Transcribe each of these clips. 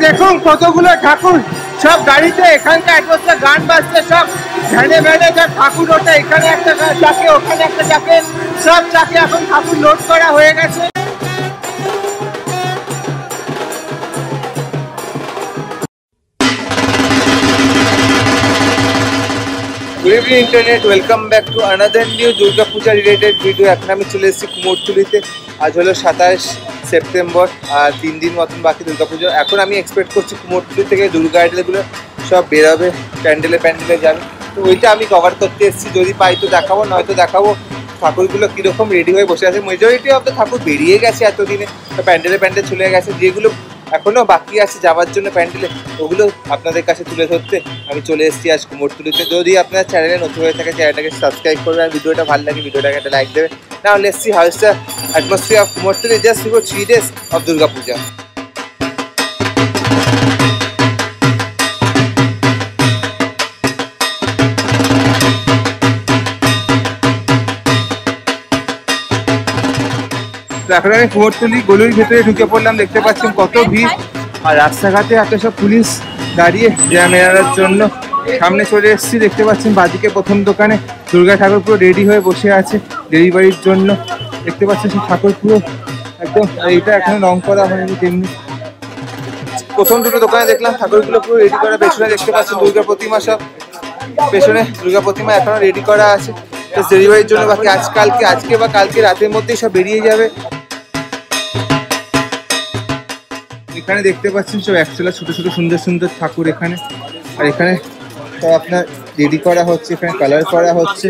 দেখুন কতগুলো ঠাকুর সব গাড়িতে, এখানকার একটা গান বাজছে, সব ভ্যানে ভ্যানে যা ঠাকুর ওঠে, এখানে একটা চাকে ওখানে একটা চাকে, সব চাকে এখন ঠাকুর লোড করা হয়ে গেছে। Good evening internet, welcome back to another new Durga Puja related video. এখন আমি চলে এসেছি কুমোরটুলিতে। আজ হলো 27 সেপ্টেম্বর আর 3 দিন মতন বাকি দুর্গা পুজো। এখন আমি এক্সপেক্ট করছি কুমোরটুলি থেকে দুর্গা আইডলগুলো সব বেরোবে, প্যান্ডেলে যাবে। তো ওইটা আমি কভার করতে এসেছি, যদি পাই তো দেখাবো, নয়তো দেখাবো ঠাকুরগুলো কীরকম রেডি হয়ে বসে আছে। মেজরিটি অফ দ্য ঠাকুর বেরিয়ে গেছে এতদিনে, তো প্যান্ডেলে চলে গেছে। যেগুলো এখনও বাকি আছে যাওয়ার জন্য প্যান্ডেলে, ওগুলো আপনাদের কাছে তুলে ধরতে আমি চলে এসেছি আজ কুমোরটুলিতে। যদি আপনার চ্যানেলে নতুন হয়ে থাকে চ্যানেলটাকে সাবস্ক্রাইব করবেন, আর ভিডিওটা ভালো লাগে ভিডিওটাকে একটা লাইক দেবেন। Now let's see how is the atmosphere of Kumartuli just before 3 days of Durga Puja. এখন আমি কুমোরটুলি গলির ভেতরে ঢুকে পড়লাম, দেখতে পাচ্ছেন কত ভিড়, আর রাস্তাঘাটে এত সব পুলিশ দাঁড়িয়ে জ্যাম এড়ানোর জন্য। সামনে চলে এসেছি, দেখতে পাচ্ছেন বাদিকে প্রথম দোকানে দুর্গা ঠাকুর পুরো রেডি হয়ে বসে আছে ডেলিভারির জন্য। দেখতে পাচ্ছেন সেই ঠাকুর পুরো একদম, এইটা এখনো রং করা হয়নি। তেমনি প্রথম দুটো দোকানে দেখলাম ঠাকুরগুলো পুরো রেডি করা। পেছনে দেখতে পাচ্ছেন দুর্গা প্রতিমা, সব পেছনে দুর্গা প্রতিমা এখনো রেডি করা আছে ডেলিভারির জন্য। বাকি আজকে বা কালকে রাতের মধ্যেই সব বেরিয়ে যাবে। এখানে দেখতে পাচ্ছেন সব একচলা ছোট ছোট সুন্দর সুন্দর ঠাকুর এখানে, আর এখানে সব আপনার রেডি করা হচ্ছে, এখানে কালার করা হচ্ছে।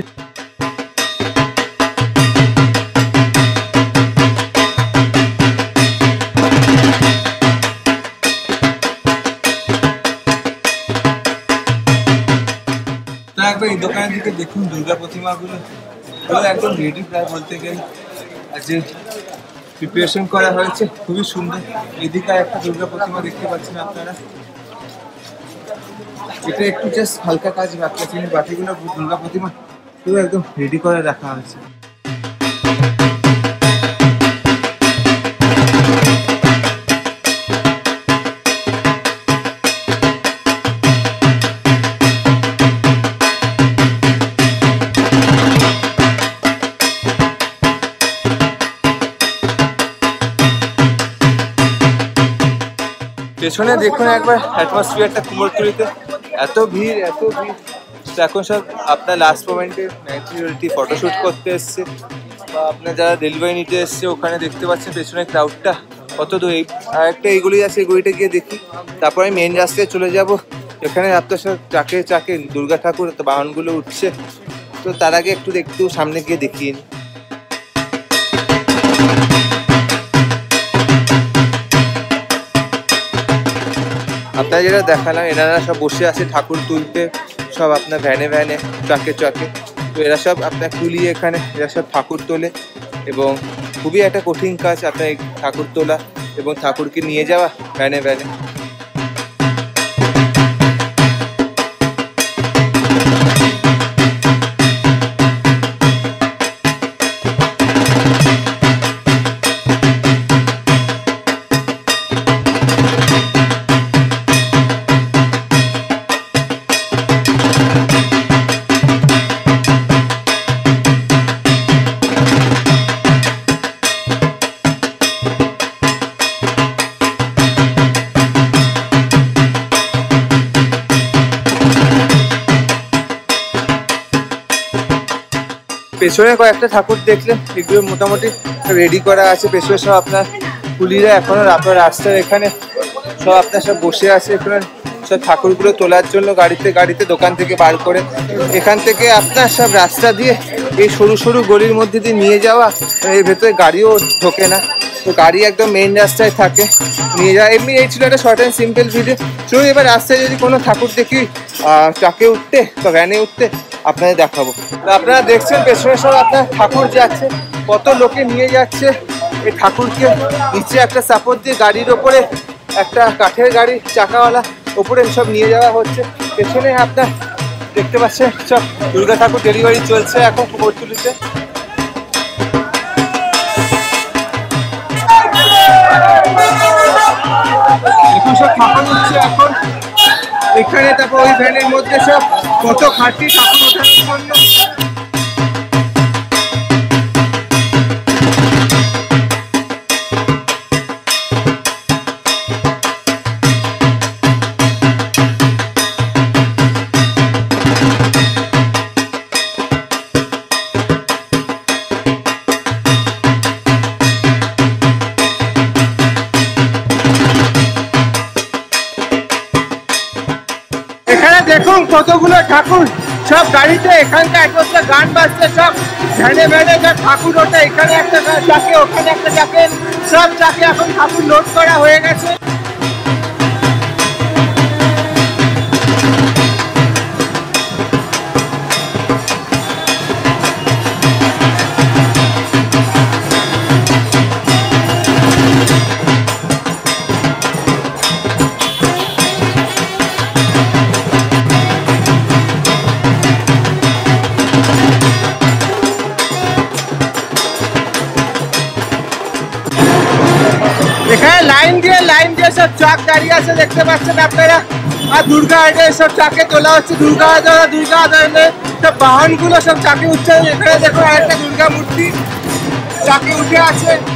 একবার এই দোকানের দিকে দেখুন, দুর্গা প্রতিমাগুলো একদম রেডি প্রায় বলতে গেলে। আর যে প্রিপারেশন করা হয়েছে খুবই সুন্দর। এদিকে একটা দুর্গা প্রতিমা দেখতে পাচ্ছেন আপনারা, এটা একটু জাস্ট হালকা কাজ বাকি আছে, বাকিগুলো দুর্গা প্রতিমা পুরো একদম রেডি করে রাখা হয়েছে। পেছনে দেখুন একবার অ্যাটমসফিয়ারটা কুমোরটুলিতে, এত ভিড়। তো এখন সব আপনার লাস্ট মোমেন্টে ন্যাচুরালিটি ফটোশ্যুট করতে এসছে, বা আপনার যারা ডেলিভারি নিতে এসছে ওখানে দেখতে পাচ্ছেন পেছনে ক্রাউডটা কত দূর। আর একটা এইগুলি আছে, এগুলিটা গিয়ে দেখি, তারপর আমি মেন রাস্তায় চলে যাব। এখানে আপনার সব চাকে দুর্গা ঠাকুর বাহনগুলো উঠছে, তো তার আগে একটু সামনে গিয়ে দেখিয়ে নিই। আপনারা যেটা দেখালাম, এনারা সব বসে আছে ঠাকুর তুলতে, সব আপনার ভ্যানে চাকে। তো এরা সব আপনার তুলিয়ে এখানে এরা সব ঠাকুর তোলে, এবং খুবই একটা কঠিন কাজ আপনার এই ঠাকুর তোলা এবং ঠাকুরকে নিয়ে যাওয়া ভ্যানে। পেছনে কয়েকটা ঠাকুর দেখলেন, এগুলো মোটামুটি রেডি করা আছে। পেছনে সব আপনার কুলিরা এখনো আপনার রাস্তার এখানে সব আপনার সব বসে আছে, এখানে সব ঠাকুরগুলো তোলার জন্য গাড়িতে দোকান থেকে বার করে। এখান থেকে আপনার সব রাস্তা দিয়ে এই সরু গলির মধ্যে দিয়ে নিয়ে যাওয়া, এর ভেতরে গাড়িও ঢোকে না, তো গাড়ি একদম মেইন রাস্তায় থাকে নিয়ে যাওয়া। এমনি এই ছিল একটা শর্ট অ্যান্ড সিম্পল ভিডিও। চলুন এবার রাস্তায় যদি কোনো ঠাকুর দেখি ট্রাকে উঠতে বা ভ্যানে উঠতে আপনাদের দেখাবো। আপনারা দেখছেন পেছনে সব আপনার ঠাকুর যাচ্ছে, কত লোকে নিয়ে যাচ্ছে এই ঠাকুরকে। নিচে একটা সাপোর্ট দিয়ে গাড়ির ওপরে একটা কাঠের গাড়ি চাকাওয়ালা ওপরে সব নিয়ে যাওয়া হচ্ছে। পেছনে আপনার দেখতে পাচ্ছেন সব দুর্গা ঠাকুর ডেলিভারি চলছে এখন কুমোরটুলিতে। দেখুন সব ঠাকুর উঠছে এখন এখানে, তারপর ওই ভ্যানের মধ্যে সব কত খাটনি ঠাকুর ওঠানোর জন্য। দেখুন কতগুলো ঠাকুর সব গাড়িতে, এখানকার একমাত্র গান বাজছে, সব ভ্যানে ভ্যানে সব ঠাকুর ওঠে, এখানে একটা চাকে ওখানে একটা চাকে, সব চাকে এখন ঠাকুর লোড করা হয়ে গেছে। এখানে লাইন দিয়ে সব চাক দাঁড়িয়ে আছে দেখতে পাচ্ছেন আপনারা। আর দুর্গা আইডল সব চাকে তোলা হচ্ছে, দুর্গা আইডলে সব বাহনগুলো সব চাকে উঠছে। এখানে দেখুন আরেকটা দুর্গা মূর্তি চাকে উঠে আছে।